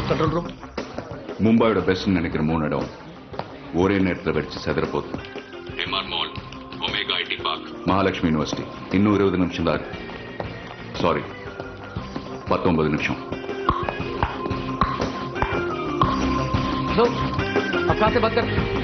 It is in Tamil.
Control room. மும்பையோட பெஸ்ட் நினைக்கிற 3 இடம் ஒரே நேரத்தில் வெடிச்சு செதற போகுது. MR mall, Omega IT park, Mahalakshmi university. இன்னும் 20 நிமிஷம் தான் இருக்கு. சாரி, 19 நிமிஷம். अपना से बात कर.